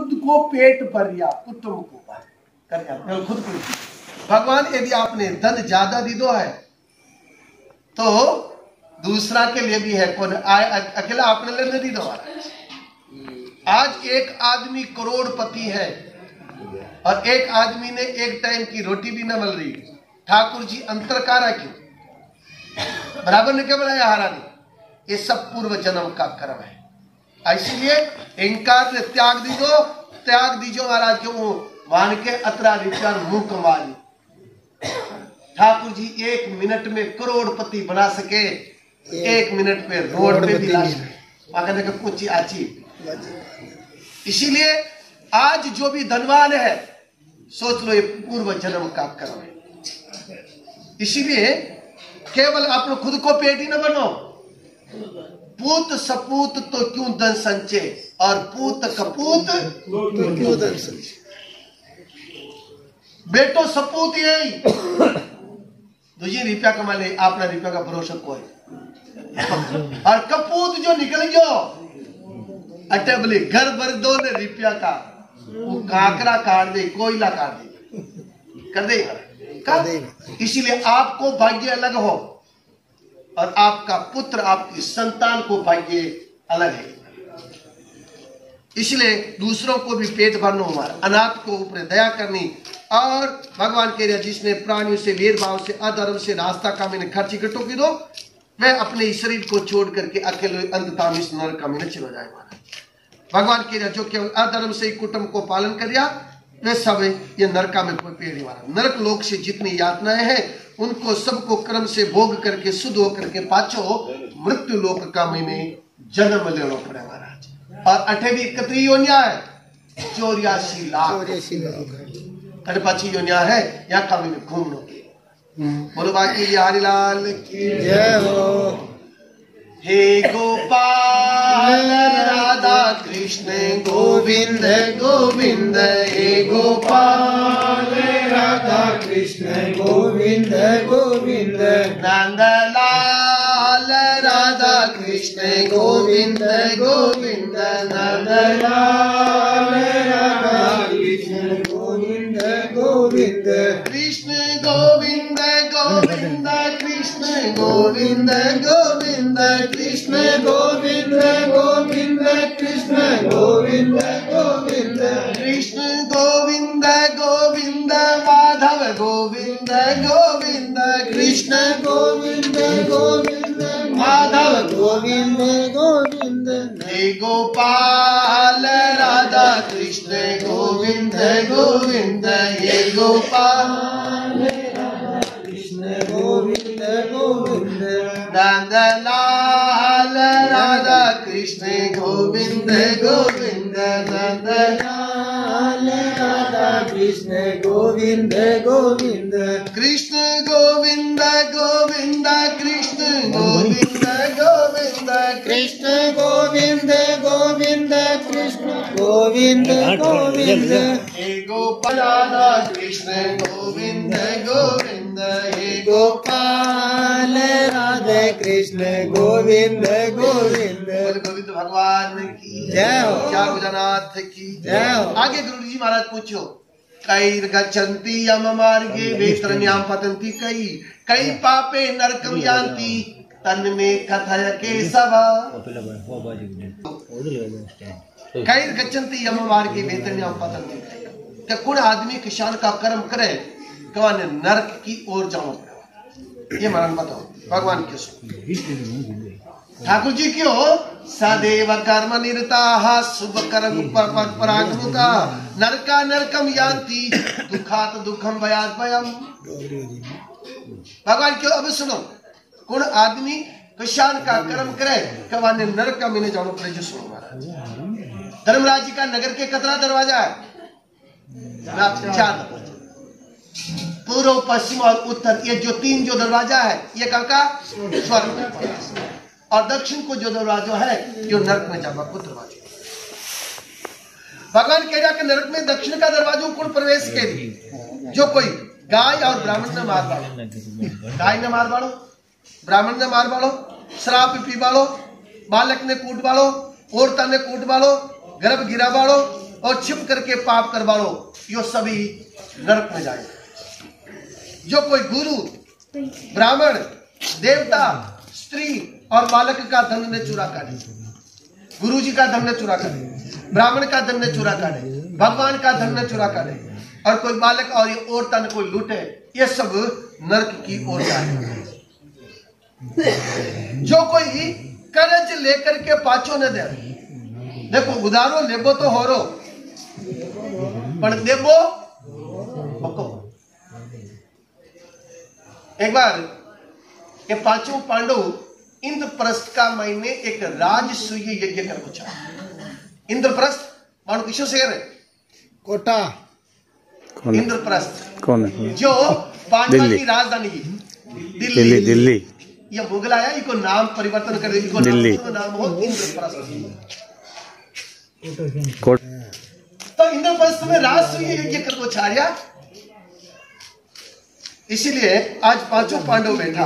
खुद को पेट भरिया कुटुंब को कर खुद को। भगवान यदि आपने धन ज्यादा दी दो है तो दूसरा के लिए भी है, कौन अकेला आपने ले नहीं दी दो। आज एक आदमी करोड़पति है और एक आदमी ने एक टाइम की रोटी भी न मिल रही। ठाकुर जी अंतर का रहा क्यों? बराबर ने क्या बनाया हारानी? ये सब पूर्व जन्म का कर्म है। इसलिए इनकार ने त्याग दीजो महाराज क्यों मान के अतरा रिचार मुंह कमा ली। ठाकुर जी 1 मिनट में करोड़पति बना सके, 1 मिनट में रोड पे भी ला सके कुछ आची। इसीलिए आज जो भी धनवान है सोच लो ये पूर्व जन्म का कर्म है। इसीलिए केवल अपने खुद को पेट ही न बनो, पूत सपूत तो क्यों धन संचय और पूत कपूत क्यों धन संचय। बेटो सपूत यही तुझे रुपया कमा ले, अपना रुपया का भरोसा कोई। और कपूत जो निकल गयो अटे बोले घर भर दो ने रुपया का, वो काकरा काट दे, कोयला काट दे, कर देगा। इसीलिए आपको भाग्य अलग हो और आपका पुत्र आपकी संतान को भाग्य अलग है। इसलिए दूसरों को भी पेट भरना, हमारा अनाथ को ऊपर दया करनी। और भगवान कह रहा जिसने प्राणियों से भेदभाव से अधर्म से रास्ता का मैंने खर्च इकट्ठो की दो, वह अपने शरीर को छोड़ करके अकेले अंधता में नरक में न चला जाए। भगवान कह रहा जो केवल अधर्म से कुटुंब को पालन कर वे सब ये नरका में कोई पेड़ वाला। नरक लोक से जितनी यातनाएं हैं उनको सबको कर्म से भोग करके शुद्ध होकर के पाछो मृत्यु लोक का मैंने जन्म लेना पड़े महाराज। और अठे भी कतरी योनिया है 84 लाख अरे पाची योनिया है यहाँ का मैंने घूम लो। बोलो बाकी हरिलाल की जय हो। हे गोपाल राधा कृष्ण गोविंद गोविंद, हे गोपाल राधा कृष्ण गोविंद गोविंद, नंदलाल राधा कृष्ण गोविंद गोविंद, नंदलाल राधा कृष्ण गोविंद गोविंद, कृष्ण गोविंद गोविंद, कृष्ण गोविंद गोविंद, कृष्ण गोविंद गोविंद, कृष्ण गोविंद गोविंद, कृष्ण गोविंद गोविंद, माधव गोविंद गोविंद, कृष्ण गोविंद गोविंद, माधव गोविंद गोविंद, हे गोपाल राधा कृष्ण गोविंद गोविंद, हे गोपाल राधा कृष्ण गोविंद गोविंद, नंदलाल राधा कृष्ण गोविंद गोविंद, नंदलाल राधा कृष्ण गोविंद गोविंद, कृष्ण गोविंद गोविंद, कृष्ण गोविंद गोविंद, कृष्ण गोविंद गोविंद, कृष्ण गोविंद गोविंद, हे गोपाल राधा कृष्ण गोविंद गोविंद, हे गोपाल राधे कृष्ण गोविंद गोविंद। गोविंद भगवान की जय हो, क्या गुजनाथ की जय हो। आगे गुरु जी महाराज पूछो कैर गच्छन्ति यम मार्गे वेत्रन्याम पतन्ति कई, कई पापे नरकम यान्ति तन्मे कथय केशव। कैर गच्छन्ति यम मार्गे वेत्रन्याम पतन्ति कई, कौन आदमी किसान का कर्म करे कौन नरक की ओर जाओ। ये मरण बताओ भगवान के ठाकुर जी क्यों सदैव कर्म निरता शुभ कर्म परागमुका नरका नरकम यान्ति दुखात दुखम भयात भयम। भगवान क्यों? अब सुनो कौन आदमी किसान का कर्म करे कवाने नरक का मैंने जानो पड़े। जो सुनो महाराज धर्मराज जी का नगर के कितना दरवाजा है? 4 पूर्व पश्चिम और उत्तर, ये जो 3 जो दरवाजा है ये कहाँ का? स्वर्ग। और दक्षिण को जो दरवाजा है जो नरक में जावा को दरवाजा। भगवान कह रहा कि नरक में दक्षिण का दरवाजा कौन प्रवेश के भी? जो कोई गाय और ब्राह्मण ने मार बाड़ो, गाय ने मार बाड़ो, ब्राह्मण ने मार बाड़ो, शराब पी बाड़ो, बालक ने कूट बाड़ो, औरता ने कूट बाड़ो, गर्भ गिरा बाड़ो, और छिप करके पाप करवाओ, यो सभी नरक में जाए। जो कोई गुरु, ब्राह्मण, देवता, स्त्री और बालक का धन ने चुरा काटे, गुरु जी का धन ने चुरा काटे, ब्राह्मण का धन ने चुरा काटे, भगवान का धन ने चुरा काटे, और कोई बालक और ये औरता ने कोई लूटे, ये सब नरक की ओर जाए। जो कोई कर्ज लेकर के पाछो न दे, देखो उधारो लेबो तो हो रो, पर देबो बको। एक बार ये पांचों पांडव इंद्रप्रस्थ का महीने एक राजसूय यज्ञ कर पूछा। इंद्रप्रस्थ मानो किसो शहर है? कोटा। इंद्रप्रस्थ कौन है? जो पांडवा की राजधानी दिल्ली। दिल्ली ये मुगल आया, इनको नाम परिवर्तन कर दिया, दिल्ली नाम हो इंद्रप्रस्थ। कोट। तो इंद्रप्रस्थ में राजसूय यज्ञ कर वो छाया। इसीलिए आज पांचों पांडव बैठा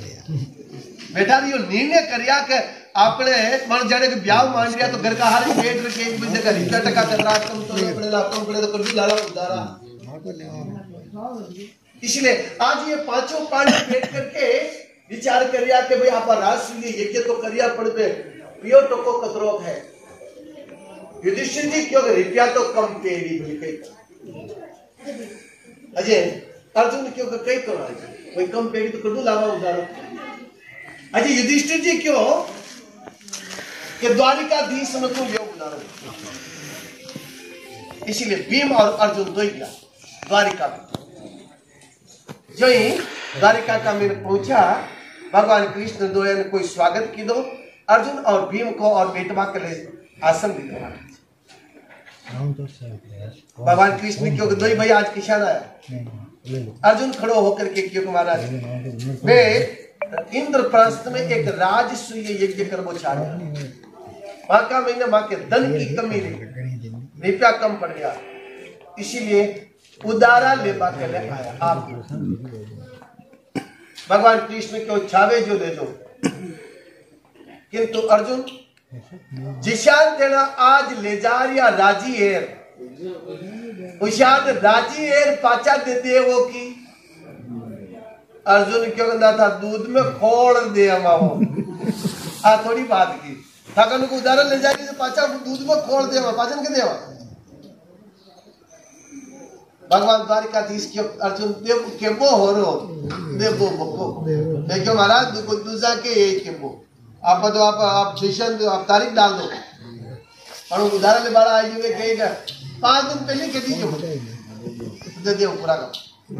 निर्णय करिया के आपने मन जाने के ब्याह मान लिया तो घर का हाल बैठ रखे एक बंदे का रिश्ता टका कर रहा तुम तो अपने लाखों पड़े तो कर भी लाला उधारा। इसलिए आज ये पांचों पांडव बैठ करके विचार करिया के भाई आप राजसूय यज्ञ तो करिया पड़ते पियो टको कतरोक है। युधिष्ठिर जी क्यों रुपया तो कम पेड़ी बिल्कुल अजय अर्जुन क्यों कई करो कोई कम पेड़ी तो कर दू लावा उधारो। अजय युधिष्ठिर जी क्यों कि द्वारिकाधीश में तुम योग उधारो। इसीलिए भीम और अर्जुन दो ही गया द्वारिका में। जो ही द्वारिका का मैंने पहुंचा, भगवान कृष्ण दो ने कोई स्वागत की दो अर्जुन और भीम को और बेटवा के लिए आसन दी दो। भगवान कृष्ण क्यों दो ही भाई आज किसान आया। अर्जुन खड़ो होकर के क्यों महाराज मैं इंद्रप्रस्थ में एक राजसूय यज्ञ कर वो छाड़ा। माँ का महीने माँ के धन की कमी रही, रुपया कम पड़ गया, इसीलिए उदारा लेबा के लिए आया। आप भगवान कृष्ण क्यों छावे जो ले दो, किंतु अर्जुन जिशान देना आज ले जा रिया राजी है उशाद राजी एर पाचा दे दे वो की। अर्जुन क्यों कहता था दूध में खोल दे हमाओ आ थोड़ी बात की थकन को उदाहरण ले जाएगी तो पाचा दूध में खोल दे पाचन के देवा। भगवान द्वारिकाधीश क्यों अर्जुन देव केबो हो रो देवो बको देखो महाराज को दूसरा के यही केबो आप तो आप सेशन आप तारीख डाल दो और उदाहरण ले बड़ा आई हुए कहेगा 5 दिन पहले के दी दे दे पूरा का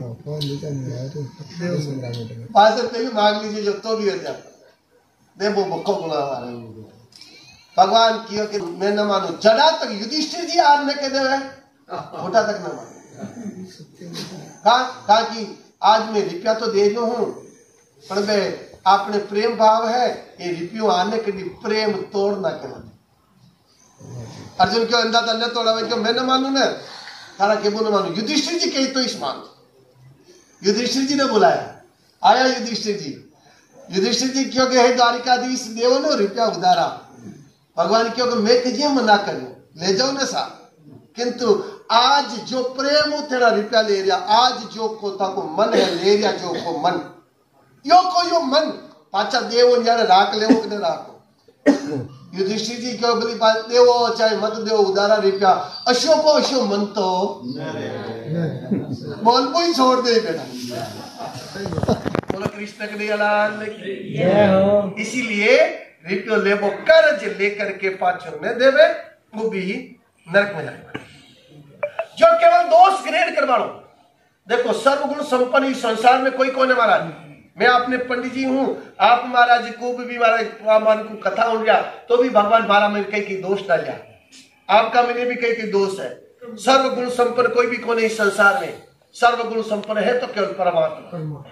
5 दिन पहले मांग लीजिए जो तो भी हो जाए दे वो बको गुना हमारे भगवान कियो कि मैं न मानू जड़ा तक युधिष्ठिर जी आज न कह दे छोटा तक न मानो कहा कि आज मैं रुपया तो दे रहा हूं पर मैं आपने प्रेम भाव है ये रिपियो आने के लिए प्रेम तोड़ना कहना। अर्जुन क्यों अंधा अन्य तोड़ा क्यों मैं न मानू ना तारा के न मानू। युधिष्ठिर जी कही तो इस मानो। युधिष्ठिर जी ने बुलाया आया युधिष्ठिर जी क्यों के द्वारिकाधीश देव ने रुपया उधारा। भगवान क्यों कि मैं कजिए मना करूं ले जाओ ना सा किंतु आज जो प्रेम तेरा रुपया ले रिया आज जो को था को मन है ले रिया जो को मन यो को यो मन पाचा देवो जाने राख लेवो कि राखो। युधिष्ठिर जी क्यों बोली बात देवो चाहे मत देवो उदारा रुपया अशो को अशो मन तो बोल को ही छोड़ दे बेटा। बोलो कृष्ण के लाल की। इसीलिए रुपयो लेबो कर्ज लेकर के पाछो न देवे वो भी नरक में जाएगा। जो केवल दोष ग्रहण करवाओ देखो सर्वगुण संपन्न इस संसार में कोई कौन है महाराज। मैं अपने पंडित जी हूं आप महाराज को भी महाराज को कथा हो गया तो भी भगवान 12 में कई दोष डाल दिया आपका मैंने भी कई दोष है। सर्वगुण संपन्न कोई भी कौन है इस संसार में सर्वगुण संपन्न है तो केवल परमात्मा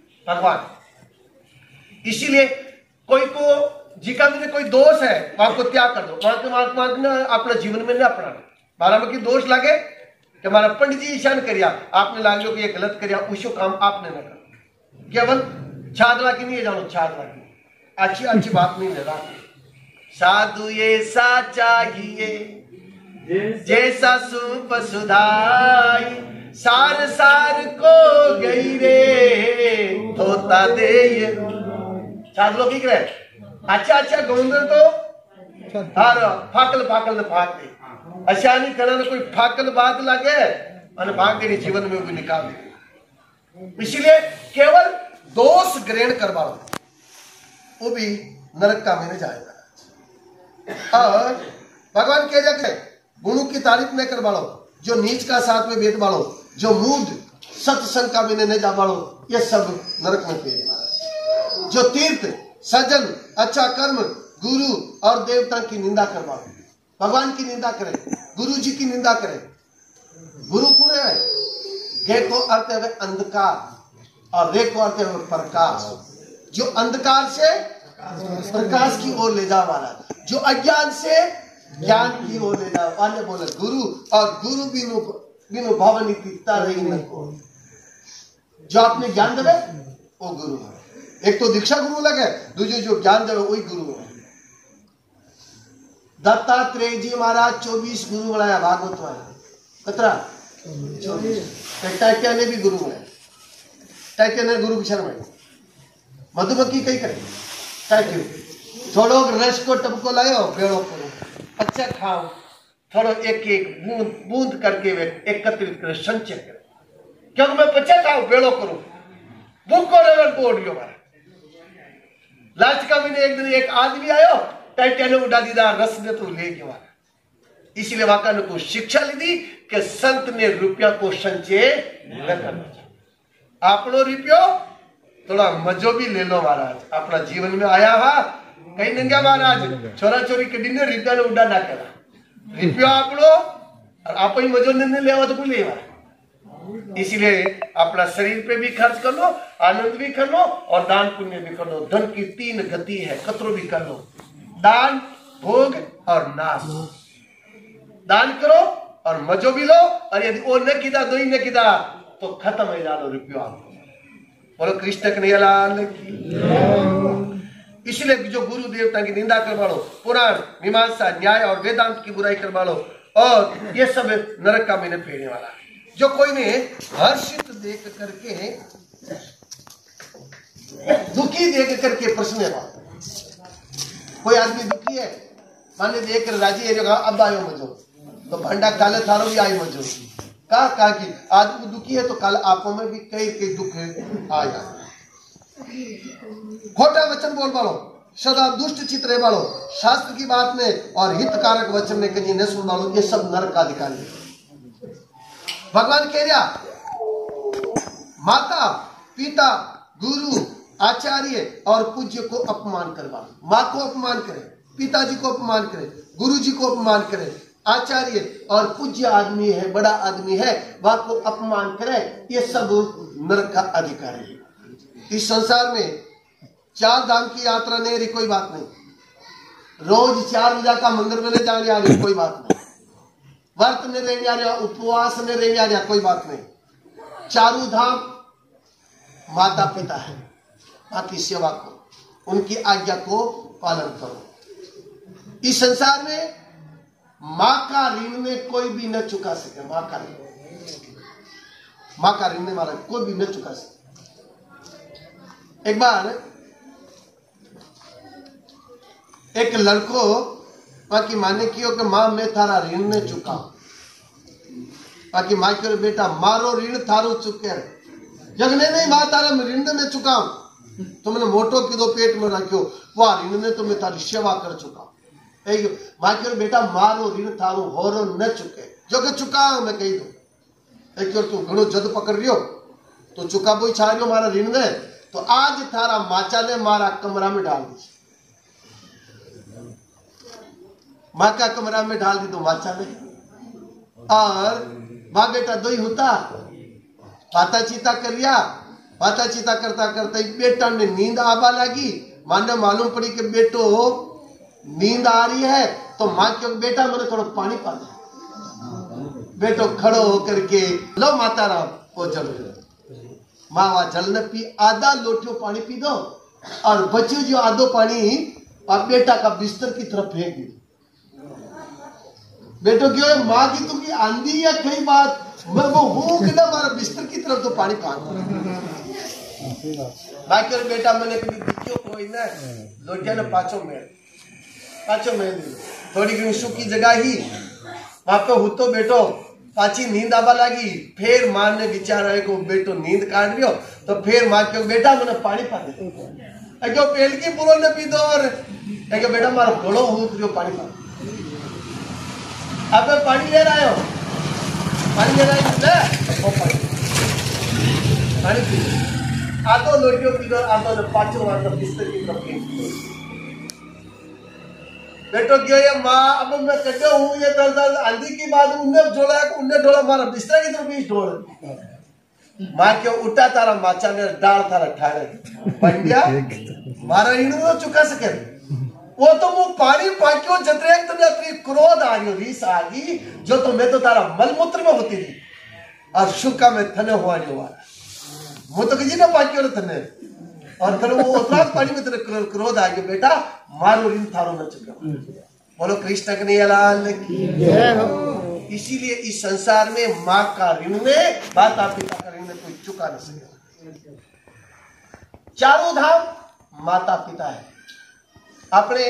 भगवान। इसीलिए कोई को जिका में कोई दोष है वहां को त्याग कर दो अपने जीवन में न अपनाना। 12 में की दोष लगे कि हमारा पंडित जी ईशान करिया आपने लागो कि ये गलत करिया उसको काम आपने न कर केवल छादला की नहीं जानो छादला की अच्छी बात नहीं लगा। साधु ये सा चाहिए जैसा सूप सुधाई सार सार को गई रे धोता दे ये साथ लोग ठीक रहे अच्छा गोंदर तो हार फाकल फाकल ने फाक दे अच्छा नहीं करना कोई फाकल बात लगे और भाग के जीवन में भी निकाल दे। इसलिए केवल दोष ग्रहण करवा वो भी नरक का मैंने जाएगा। और भगवान कह जाके गुणों की तारीफ नहीं करवा लो, जो नीच का साथ में बैठ वालो, जो मूड सत्संग का मैंने नहीं जा वालो, ये सब नरक में फेरे वाला। जो तीर्थ सज्जन अच्छा कर्म गुरु और देवता की निंदा करवा, भगवान की निंदा करे, गुरु जी की निंदा करे। गुरु कौन है? गे को अर्थ है अंधकार और रे को अर्थ है प्रकाश। जो अंधकार से प्रकाश की ओर ले जा वाला, जो अज्ञान से ज्ञान की ओर ले जा वाले बोले गुरु। और गुरु बिनु भवन रही न को। जो आपने ज्ञान देवे वो गुरु है। एक तो दीक्षा गुरु लगे, दूसरे जो ज्ञान देवे वही गुरु है। दत्तात्रेय जी महाराज 24 गुरु बनाया भागवत वाले। कतरा 24 ने भी गुरु बनाया। टाइटे ने गुरु की शरण मधुमक्खी कई करे टाइटे थोड़ो रस को टपको लायो बेड़ो करो अच्छा खाओ थोड़ो एक एक बूंद बूंद करके वे एकत्रित करे संचय करे क्योंकि मैं पचा खाओ बेड़ो करो भूखो रेवर बोडियो मारा। लास्ट का महीने एक दिन एक आदमी आयो टाइटे ने उड़ा दीदा रस ने तो लेके मारा। इसलिए वाका ने को शिक्षा ली दी कि संत ने रुपया को संचय न करना चाहिए। आपनो रुपयो थोड़ा मजो भी ले लो महाराज। अपना जीवन में आया हा कहीं नंगा महाराज छोरा छोरी के दिन रुपया ने उड़ा ना करा रुपयो आपनो और आप ही मजो नहीं लेवा तो कोई लेवा। इसलिए अपना शरीर पे भी खर्च कर लो, आनंद भी कर लो और दान पुण्य भी कर लो। धन की 3 गति है, कतरो भी कर लो, दान भोग और नाश। दान करो और मजो भी लो और यदि वो न किदा दो ही न किदा तो खत्म हो जाओ रुपयो आपको। बोलो कृष्ण कन्हैयालाल की। इसलिए जो गुरु देवता की निंदा करवा लो, पुराण मीमांसा न्याय और वेदांत की बुराई करवा लो और ये सब नरक का मैंने फेरने वाला। जो कोई ने हर्षित देख करके दुखी देख करके प्रश्न है। कोई आदमी दुखी है माने देख कर राजी है, जो अब आयो मजो तो भंडा काले थारो भी आई मजो कहा कि आदमी दुखी है तो कल आपो में भी कई दुख आ जाए। खोटा वचन बोल वालो, सदा दुष्ट चित रहे वालो, शास्त्र की बात में और हितकारक वचन में कहीं न सुन वालो, ये सब नरक का अधिकारी है। भगवान कह रहा माता पिता गुरु आचार्य और पूज्य को अपमान करवा। माँ को अपमान करे, पिताजी को अपमान करे, गुरु जी को अपमान करे, आचार्य और पूज्य आदमी है, बड़ा आदमी है, वह को अपमान करे, ये सब नरक का अधिकारी है। इस संसार में 4 धाम की यात्रा नहीं रही, कोई बात नहीं। रोज 4 बजे का मंदिर में जाने आ रही, कोई बात नहीं। व्रत ने रहने आ रहा, उपवास ने रहने आ रहा, कोई बात नहीं। 4 धाम माता पिता है, बाकी सेवा करो, उनकी आज्ञा को पालन करो। इस संसार में माँ का ऋण में कोई भी न चुका सके। माँ का ऋण में मारा कोई भी न चुका सके। एक बार एक लड़को माँ की माने कियो कि माँ मैं थारा ऋण ने चुका। बाकी माँ क्यों बेटा मारो ऋण थारो चुके जगने नहीं माँ तारा ऋण में चुका तुमने मोटो की दो पेट में रखियो वह ऋण ने तुम्हें तारी सेवा कर चुका। माँ क्यों बेटा मारो ऋण थारो होरो न चुके जो कि चुका मैं कही दू। एक तू घणो जद पकड़ रियो तो चुका बोई छा रियो मारा ऋण ने तो आज थारा माचा ने मारा कमरा में डाल दी। माँ का कमरा में डाल दी तो माचा ने और माँ बेटा दो ही होता पाता चीता कर लिया। पाता चीता करता करता बेटा ने नींद आवा लगी। माँ ने मालूम पड़ी कि बेटो नींद आ रही है तो माँ क्यों बेटा मैंने थोड़ा पानी पा दिया। बेटो खड़ो होकर के लो माता राम वो जल माँ वहां जल न पी आधा लोटियो पानी पी दो और बची जो आधो पानी और बेटा का बिस्तर की तरफ फेंक दी। बेटो क्यों है माँ की तो की आंधी या कई बात मैं वो हूँ कि ना हमारा बिस्तर की तरफ तो पानी फाँक बाकी और बेटा मैंने कभी दिखियो कोई ना लोटिया ने पाँचों में थोड़ी घनी सूखी जगह ही वहां पे हुतो बेटो पाची नींद आवा लगी फिर मां ने विचार आए को बेटो नींद काट रियो तो फिर मां क्यों बेटा मैंने पानी पा दे क्यों पेल की पूरो ने पी दो और क्यों बेटा मारा घोड़ो हूँ जो पानी पा अब पानी ले रहा हो पानी ले रहा है पानी पी आधो लोटियो पी दो आधो ने पाँचों वार बिस्तर की तरफ बेटो क्यों ये माँ अब मैं कहते हूँ ये दल आंधी की बात उन्हें ढोला मारा बिस्तर की तरफ भी ढोल माँ क्यों उठा तारा माचा ने डाल तारा ठाड़े बन गया मारा इन तो चुका सके वो तो वो पानी पाक्यो जतरे तुमने अपनी क्रोध आ रही रीस आ गई जो तो मैं तो तारा मलमूत्र में होती थी और शुका में थने हुआ नहीं हुआ वो तो किसी ने पाक्यो थने और फिर वो उतना पानी में तेरे क्रोध आ गया बेटा मारो ऋण थारो न चुका बोलो कृष्ण कन्हैया लाल की जय हो। इसीलिए इस संसार में माँ का ऋण में माता पिता का ऋण में कोई चुका नहीं सके। चारों धाम माता पिता है। अपने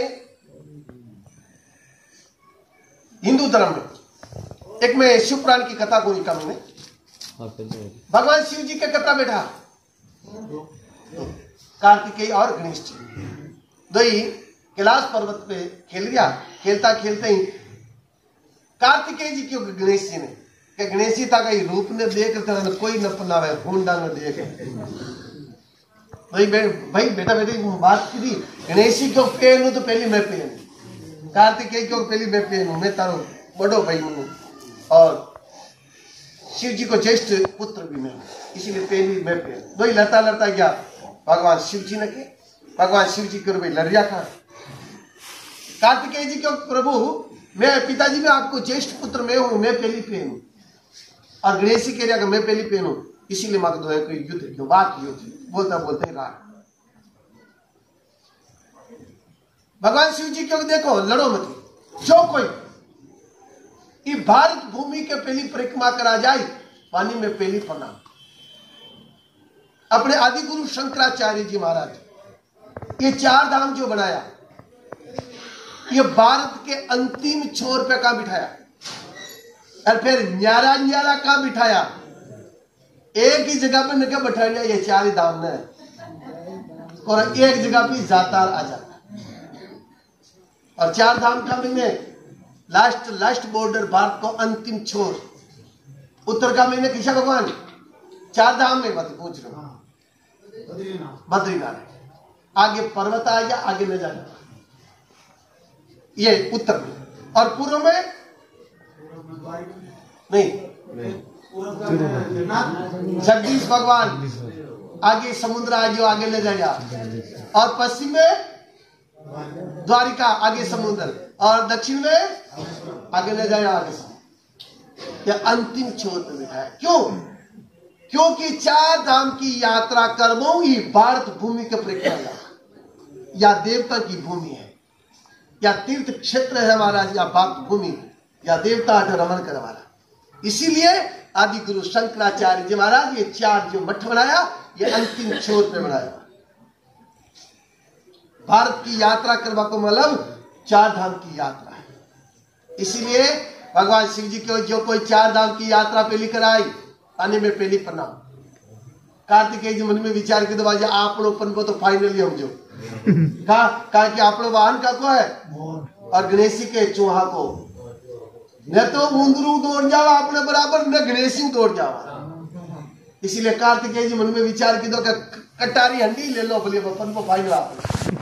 हिंदू धर्म में एक में शिव पुराण की कथा को लिखा मैंने भगवान शिव जी के कथा बैठा कार्तिकेय और गणेश जी दो ही कैलाश पर्वत पे खेल गया खेलता खेलते ही कार्तिकेय जी क्यों गणेश जी ने कि गणेश जी था कई रूप ने देख कोई न पनावे हुंडा न देख भाई बेटा बेटी बात की गणेश जी क्यों पहनू तो पहली मैं पहनू कार्तिकेय क्यों पहली मैं पहनू मैं तारो बड़ो भाई हूँ और शिव जी को ज्येष्ठ पुत्र भी मैं इसीलिए पहली मैं पहनू दो ही लड़ता लड़ता गया भगवान शिव जी ने के भगवान शिव जी के लड़िया खा कार्तिकेय जी क्यों प्रभु मैं पिताजी में आपको ज्येष्ठ पुत्र मैं हूं मैं पहली पहनू और गणेश जी कह रहा मैं पहली पहनू इसीलिए माँ को कोई युद्ध क्यों बात युद्ध बोलता बोलते ही रहा भगवान शिव जी क्यों देखो लड़ो मत जो कोई भारत भूमि के पहली परिक्रमा करा जाए पानी में पहली प्रणाम अपने आदि गुरु शंकराचार्य जी महाराज ये चार धाम जो बनाया ये भारत के अंतिम छोर पे कहां बिठाया और फिर न्यारा न्यारा कहां बिठाया एक ही जगह पे निके बैठा लिया ये चार ही धाम ने और एक जगह पे जाता आ जाता और चार धाम का में लास्ट बॉर्डर भारत को अंतिम छोर उत्तर का महीने किशा भगवान चार धाम में बात पूछ रहा हूं बद्रीनाथ आगे पर्वत आ गया आगे ले जाना ये उत्तर में और पूर्व में नहीं जगदीश भगवान आगे समुद्र आ गया आगे ले जाएगा और पश्चिम में द्वारिका आगे समुद्र और दक्षिण में आगे ले जाएगा आगे यह अंतिम छोर पे बिठाया क्यों क्योंकि चार धाम की यात्रा कर्मों ही भारत भूमि के परिक्रमा या देवता की भूमि है या तीर्थ क्षेत्र है हमारा या भारत भूमि या देवता रमन कर हमारा इसीलिए आदि गुरु शंकराचार्य जी महाराज ये चार जो मठ बनाया ये अंतिम छोर पे बनाया भारत की यात्रा करवा को मतलब चार धाम की यात्रा है इसीलिए भगवान शिव जी को जो कोई चार धाम की यात्रा पहली कराई आने में पहली प्रणाम कार्तिकेय जी मन में विचार के दो आपन को तो फाइनली हम जो कहा कि आप वाहन का को है और गणेश जी के चूहा को न तो मुंदरू दौड़ जावा अपने बराबर न गणेश जी दौड़ जावा इसीलिए कार्तिकेय जी मन में विचार की दो कटारी हंडी ले लो बोलिए अपन को फाइनल आप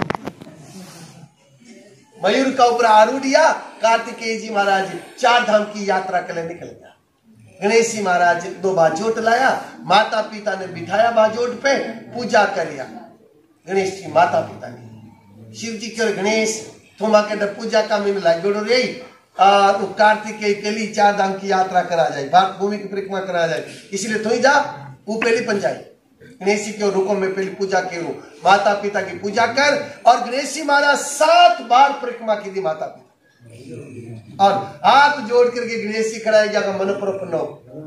मयूर का ऊपर आरूढ़िया कार्तिकेय जी महाराज चार धाम की यात्रा के लिए निकल गया गणेश जी महाराज दो बाजोट लाया माता पिता ने बिठाया बाजोट पे पूजा करिया गणेश जी माता पिता ने शिव जी के गणेश तुम आके पूजा का में लागोड़ रही और कार्तिकेय के लिए चार धाम की यात्रा करा जाए भारत भूमि की परिक्रमा करा जाए इसलिए तुम जा वो पहली पंचायत गणेश जी के रुको में पहली पूजा करूं माता पिता की पूजा कर और गणेश जी महाराज 7 बार परिक्रमा की थी माता पिता और हाथ जोड़ करके गणेश जी खड़ा है जाकर मन पर पन्नो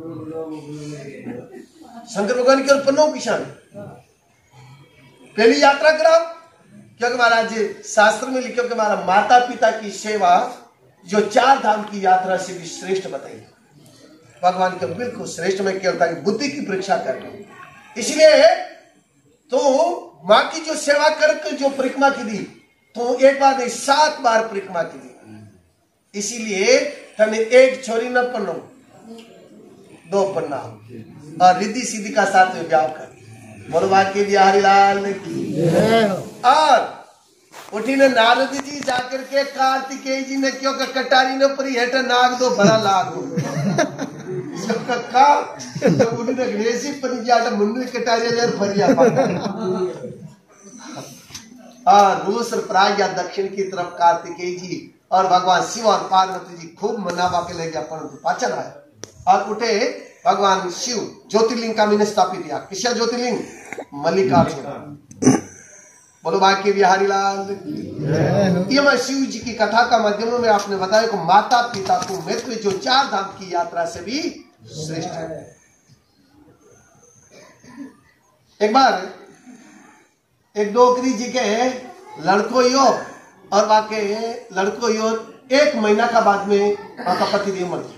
शंकर भगवान की ओर पन्नो किसान पहली यात्रा कराओ, क्योंकि महाराज शास्त्र में लिखो कि हमारा माता पिता की सेवा जो 4 धाम की यात्रा से भी श्रेष्ठ बताई। भगवान के बिल्कुल श्रेष्ठ में क्या होता है, बुद्धि की परीक्षा करना। इसलिए तो माँ की जो सेवा करके जो परिक्रमा की दी, तो एक बार नहीं 7 बार परिक्रमा की दी। इसीलिए तने एक छोरी न पन्नो 2 पन्ना और रिद्धि सीधी का साथ में ब्याह कर। बोलो बाकी बिहारी लाल की। और उठी ने नारद जी जाकर के कार्तिकेय जी ने क्यों का कटारी ने परी हेठ नाग दो भरा लाग का तो उन्हें गणेश जी परी जाटा मुंडी कटारी यार भरिया रूस और प्राग या दक्षिण की तरफ कार्तिकेय जी और भगवान शिव और पार्वती जी खूब मनावा के ले गया, परंतु पाचन आया और उठे भगवान शिव ज्योतिर्लिंग का मैंने स्थापित किया। किसका ज्योतिर्लिंग? मल्लिकार्जुन। बोलो बाकी बिहारी लाल। ये मैं शिव जी की कथा का माध्यम में आपने बताया कि माता पिता को महत्व जो 4 धाम की यात्रा से भी श्रेष्ठ है। एक बार एक डोकरी जी के लड़को यो और वाके लड़को यो 1 महीना का बाद में का पति देव मर गया।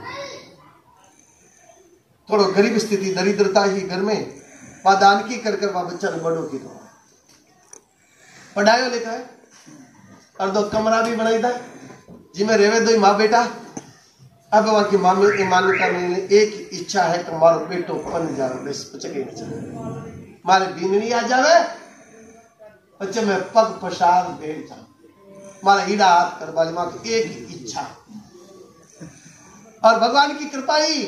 थोड़ा गरीब स्थिति दरिद्रता ही घर में दान की कर वह बच्चा ने बड़ों की तो पढ़ायो लिखा है और 2 कमरा भी बनाई था जिसमें रेवे 2 माँ बेटा। अब वहां की मान्यता में एक इच्छा है कि मारो बेटो पन जाओ बस कुछ मारे बीननी आ जावे बच्चे में पग पसार बैठ जाओ मारा हीड़ा हाथ कर वाली माँ की एक इच्छा। और भगवान की कृपा ही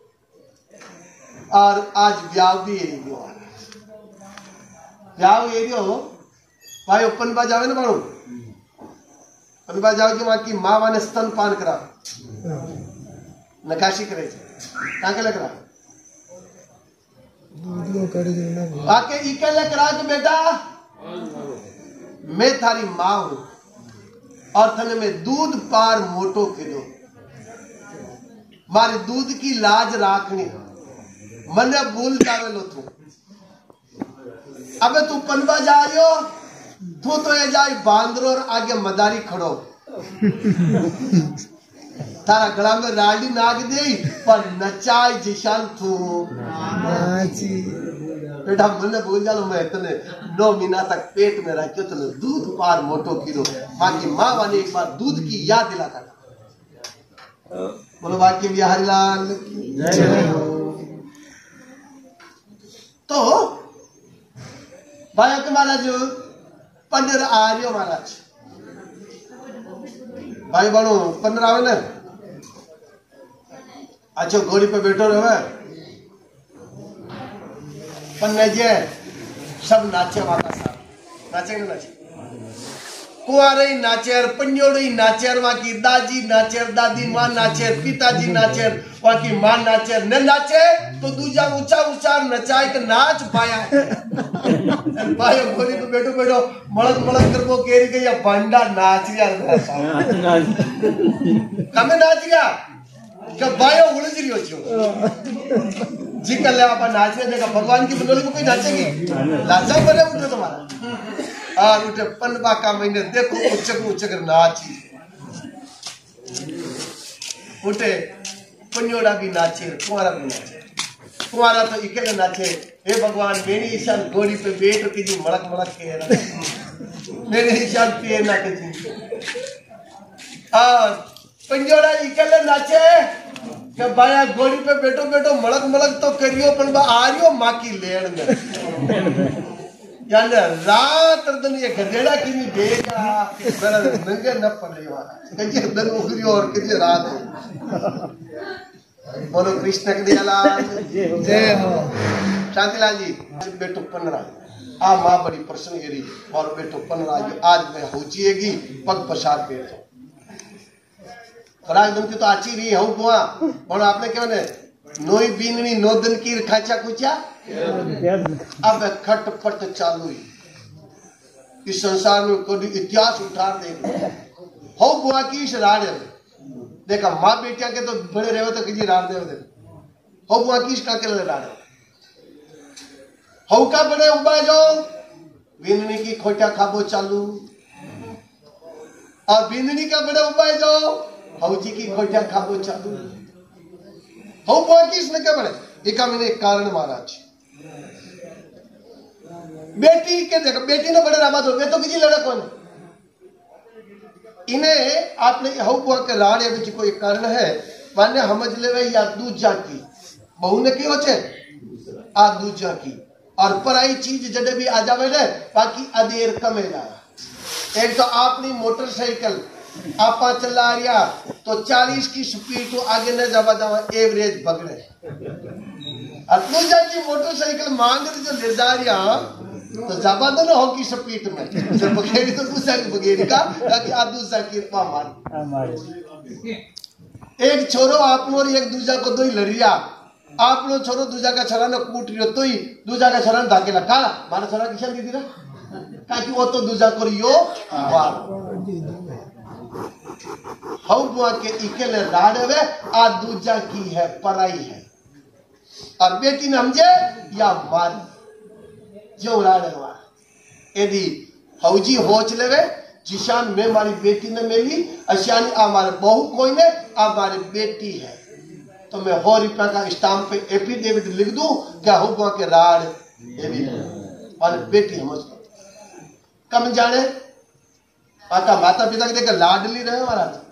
और आज ब्याह भी भाई पनबा जावे ना बाणु पनबा जाओ कि वहां की माँ वाने स्तन पान करा नकाशी करे कहाँ लग रहा आके इके लग रहा कि बेटा मैं थारी माँ हूं और थने में दूध पार मोटो के दो मारे दूध की लाज राखनी मने भूल जावे लो तू अबे तू पनबा जायो तू तो ये जाए बांदरो और आगे मदारी खड़ो तारा गला में राडी नाग दे पर नचाई जिशान तू बेटा मने भूल जालो मैं तने 9 महीना तक पेट में रह क्यों तने दूध पार मोटो किलो बाकी माँ वाले एक बार दूध की याद दिला कर। बोलो बाकी बिहारी लाल तो भाई के महाराज पंजर आ रही हो महाराज भाई बनो 15 आवे ना अच्छा घोड़ी पे बैठो रहे पन्ने जे सब नाचे वाला साहब नाचे ना नाचे कुआरे नाचेर पंजोड़ी नाचेर वहां की दादी नाचेर दादी माँ नाचेर पिताजी नाचेर वहां की माँ नाचेर न नाचे तो दूजा ऊंचा ऊंचा नचाए के नाच पाया भाई घोड़ी पे बैठो बैठो मलक मलक कर वो केरी के या बंडा नाच गया कमे नाच गया जब भाई उड़ जी रही हो जी कर ले आप नाचने देखा भगवान की बनोली को कोई नाचेगी लाचा बने उठे तुम्हारा और उठे पनबा का महीने देखो उच्चक नाची उठे पंजोड़ा भी नाचे कुंवारा भी नाचे कुंवारा तो इकले नाचे हे भगवान मेरी ईशान घोड़ी पे बैठ के जी मड़क मड़क के मेरे ईशान पे ना के जी और पंजोड़ा इकले नाचे कि भाया घोड़ी पे बैठो बैठो मड़क मड़क तो करियो पर आ रही हो माँ की लेड़ में यानी रात दिन ये गधेड़ा की नहीं देगा मेरा नंगे न पड़े वाला कहीं दिन उगरी और कितनी रात हो। बोलो कृष्ण के दयालाल जय हो। शांतिलाल जी बेटो पनराज आ माँ बड़ी प्रसन्न गिरी और बेटो पनराज आज मैं होचिएगी पग पसार बैठो खराब दिन की तो आची रही हूँ कुआ और आपने क्या ने नोई बीननी नो दिन की खाचा कुचा अब खटपट चालू इस संसार में कोई इतिहास उठा दे हो बुआ की इस राड़े देखा माँ बेटिया के तो बड़े रहे तो किसी राड़ दे देखो हो बुआ किस का के राड़ हो का बड़े उबा जाओ बिंदनी की खोटा खाबो चालू और बिंदनी का बड़े उबा जाओ हौजी की खोटा खाबो चालू हो बुआ किस ने के बड़े एका मैंने एक कारण महाराज बेटी के देखो बेटी ने बड़े राबा दो तो किसी लड़ा कौन इन्हें आपने हऊ बुआ के राड़े विच कोई कारण है माने समझ लेवे या दूजा की बहू ने क्यों छे आ दूजा की और पराई चीज जड़े भी आ जावे ने बाकी अदेर कमेला एक तो अपनी मोटरसाइकिल आपा चला रिया तो 40 की स्पीड तो आगे न जावा जावा एवरेज बगड़े और दूजा की मोटरसाइकिल मांग रही जो ले जा रिया तो जाबा दो ना हो की स्पीड में जब बगेड़ी तो दूसरा की बगेड़ी का ताकि आ दूसरा की मार एक छोरो आप और एक दूसरा को दो ही लड़िया आप लोग छोरो दूसरा का छरा न कूट रियो तो ही दूसरा का छरा धाके लगा मारा छरा किशन दी दिरा ताकि वो तो दूसरा को रियो वार हाउ बुआ के इकेले राड़वे आ दूसरा की है पराई है और बेटी ने समझे या मार जो राड़े वाला यदि हौजी होच लेवे जिशान में हमारी बेटी ने मिली अशियानी हमारे बहू कोई ने हमारी बेटी है तो मैं 100 रुपया का स्टाम्प पे एफिडेविट लिख दूं क्या हो बुआ के राड़ ये भी हमारी बेटी समझ कम जाने माता पिता के देख लाडली रहे महाराज